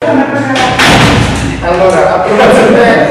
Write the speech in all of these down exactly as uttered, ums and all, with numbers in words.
Allora, approvazione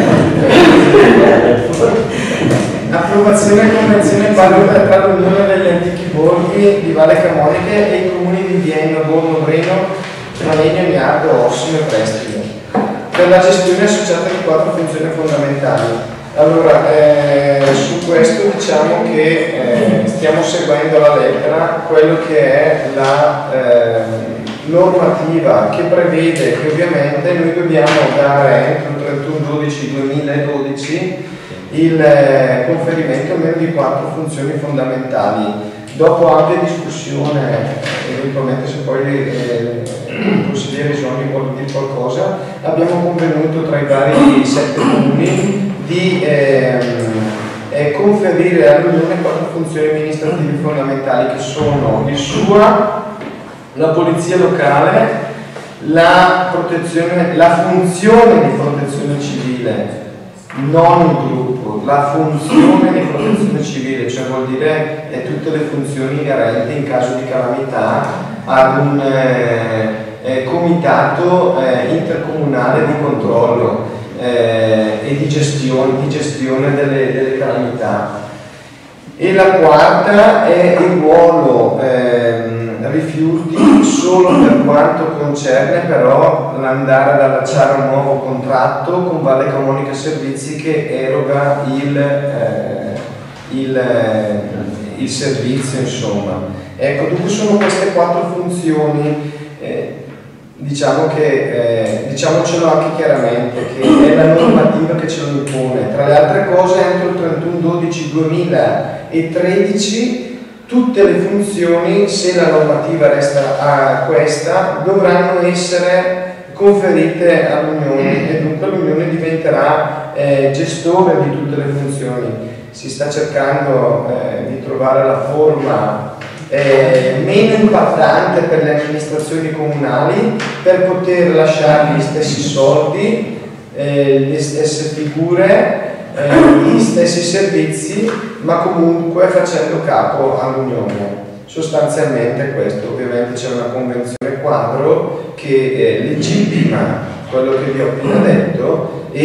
approvazione e convenzione quadro tra l'Unione degli Antichi Borghi di Valle Camonica e i comuni di Vieno, Borgo Breno, Ravenio, Niardo, Ossimo e Prestino per la gestione associata di quattro funzioni fondamentali. Allora, eh, su questo diciamo che eh, stiamo seguendo alla lettera quello che è la eh, normativa che prevede che ovviamente noi dobbiamo dare entro il trentuno dicembre duemiladodici il eh, conferimento almeno di quattro funzioni fondamentali. Dopo ampia discussione, eventualmente se poi eh, il consigliere Isoni vuole dire qualcosa, abbiamo convenuto tra i vari sette comuni di eh, eh, conferire all'Unione quattro funzioni amministrative fondamentali che sono il S U A, la polizia locale, la, protezione, la funzione di protezione civile, non il gruppo, la funzione di protezione civile, cioè vuol dire eh, tutte le funzioni inerenti in caso di calamità ad un eh, eh, comitato eh, intercomunale di controllo eh, e di gestione, di gestione delle, delle calamità. E la quarta è il ruolo eh, rifiuti solo per quanto concerne però l'andare ad allacciare un nuovo contratto con Valle Camonica Servizi che eroga il, eh, il, eh, il servizio, insomma. Ecco, dunque sono queste quattro funzioni, eh, diciamo che, eh, diciamocelo anche chiaramente, che è la normativa che ce lo impone. Tra le altre cose, entro il trentuno dicembre duemilatredici tutte le funzioni, se la normativa resta a questa, dovranno essere conferite all'Unione e dunque l'Unione diventerà eh, gestore di tutte le funzioni. Si sta cercando eh, di trovare la forma eh, meno impattante per le amministrazioni comunali per poter lasciare gli stessi soldi, eh, le stesse figure, Eh, gli stessi servizi, ma comunque facendo capo all'Unione. Sostanzialmente questo, ovviamente c'è una convenzione quadro che eh, legittima quello che vi ho appena detto e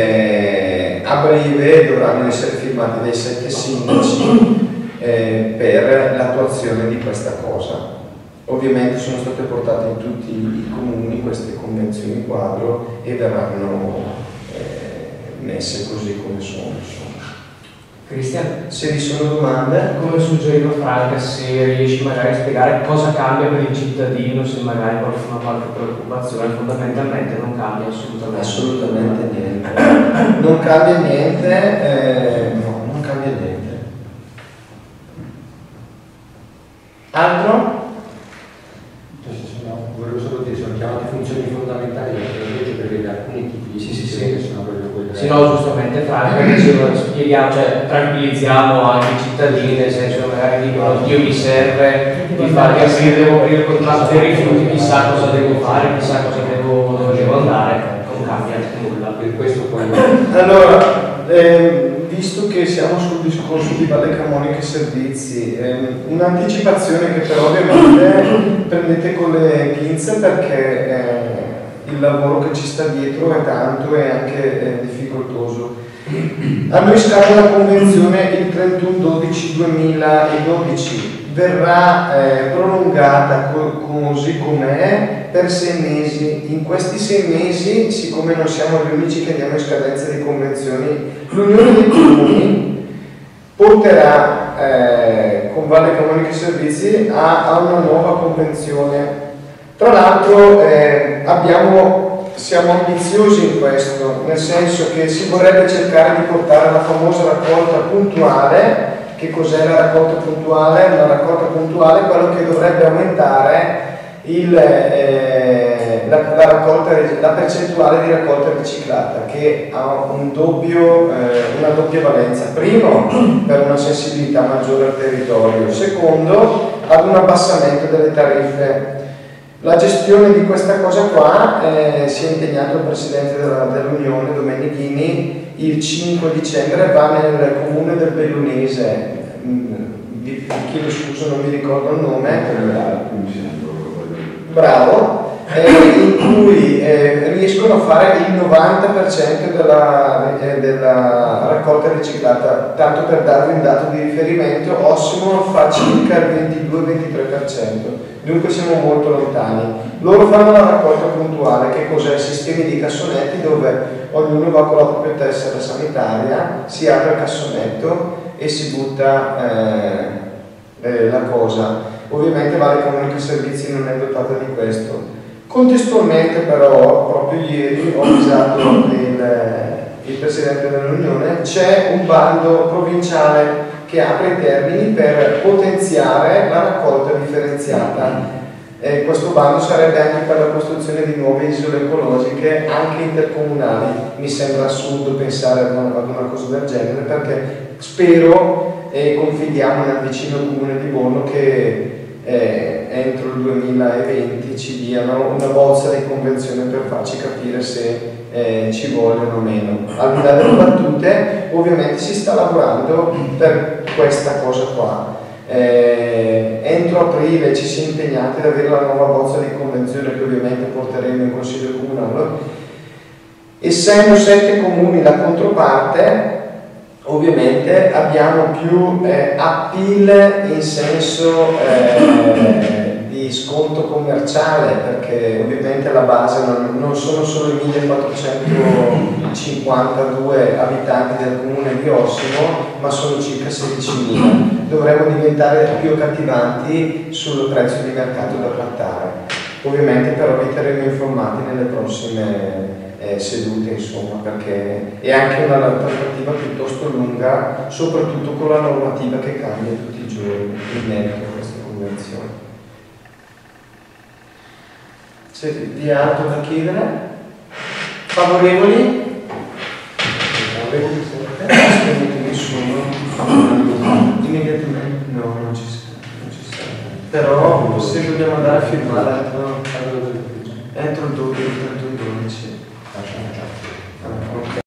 eh, a breve dovranno essere firmati dai sette sindaci eh, per l'attuazione di questa cosa. Ovviamente sono state portate in tutti i comuni queste convenzioni quadro e verranno messe così come sono. Cristian, se vi sono domande, come suggeriva Franca, se riesci magari a spiegare cosa cambia per il cittadino, se magari qualcuno ha qualche preoccupazione, fondamentalmente non cambia assolutamente, assolutamente niente. Non cambia niente, eh, no, non cambia niente. Altro? No, volevo solo dire, sono chiamate funzioni fondamentali perché la legge prevede alcuni tipi di sì, sì, funzioni sì. che sono proprio quelle. Sì, no, giustamente Franca, diceva, spieghiamo, cioè tranquillizziamo anche i cittadini, nel senso che magari dicono Dio mi serve di farli aprire, devo aprire il contratto dei rifiuti, chissà cosa devo fare, chissà cosa devo, dove devo andare, non cambia nulla. Per questo poi. Allora, eh, visto che siamo sul discorso di Valle Camonica Servizi, eh, un'anticipazione che però ovviamente prendete con le pinze perché eh, il lavoro che ci sta dietro è tanto e anche eh, difficoltoso. A noi scade la convenzione il trentuno dicembre duemiladodici, verrà eh, prolungata co così com'è per sei mesi. In questi sei mesi, siccome non siamo gli unici che andiamo in scadenza di convenzioni, l'Unione dei Comuni porterà eh, con Valle Camonica Servizi a, a una nuova convenzione. Tra l'altro eh, abbiamo, siamo ambiziosi in questo, nel senso che si vorrebbe cercare di portare la famosa raccolta puntuale. Che cos'è la raccolta puntuale? Una raccolta puntuale è quello che dovrebbe aumentare il, eh, la, la, raccolta, la percentuale di raccolta riciclata, che ha un doppio, eh, una doppia valenza. Primo, per una sensibilità maggiore al territorio. Secondo, ad un abbassamento delle tariffe. La gestione di questa cosa qua eh, si è impegnato il Presidente dell'Unione, Domenichini, il cinque dicembre va nel comune del Bellunese, vi chiedo scusa, non mi ricordo il nome, bravo, eh, in cui eh, riescono a fare il novanta per cento della, eh, della raccolta riciclata. Tanto per darvi un dato di riferimento, Ossimo fa circa il ventidue ventitré per cento, dunque siamo molto lontani. Loro fanno la raccolta puntuale, che cos'è? Sistemi di cassonetti dove ognuno va con la propria tessera sanitaria, si apre il cassonetto e si butta eh, eh, la cosa. Ovviamente Valle Comunica Servizi non è dotata di questo. Contestualmente però, proprio ieri ho avvisato il, il Presidente dell'Unione, c'è un bando provinciale che apre i termini per potenziare la raccolta differenziata. E questo bando sarebbe anche per la costruzione di nuove isole ecologiche, anche intercomunali. Mi sembra assurdo pensare ad una, ad una cosa del genere, perché spero e confidiamo nel vicino comune di Borno che eh, entro il duemilaventi ci diano una bozza di convenzione per farci capire se eh, ci vogliono o meno. Al di là delle battute, ovviamente si sta lavorando per questa cosa qua. Eh, entro aprile ci si è impegnati ad avere la nuova bozza di convenzione che ovviamente porteremo in Consiglio Comunale. Essendo sette comuni la controparte, ovviamente abbiamo più eh, appeal in senso eh, di sconto commerciale, perché ovviamente la base non, non sono solo i millequattrocentocinquantadue abitanti del comune di Ossimo, ma sono circa sedicimila. Dovremmo diventare più accattivanti sul prezzo di mercato da trattare. Ovviamente però vi terremo informati nelle prossime eh, sedute, insomma, perché è anche una trattativa piuttosto lunga, soprattutto con la normativa che cambia tutti i giorni in merito a questa convenzione. C'è di altro da chiedere? Favorevoli? Favorevoli? Nessuno? Immediatamente? No, non ci serve. Però se dobbiamo andare a firmare, no?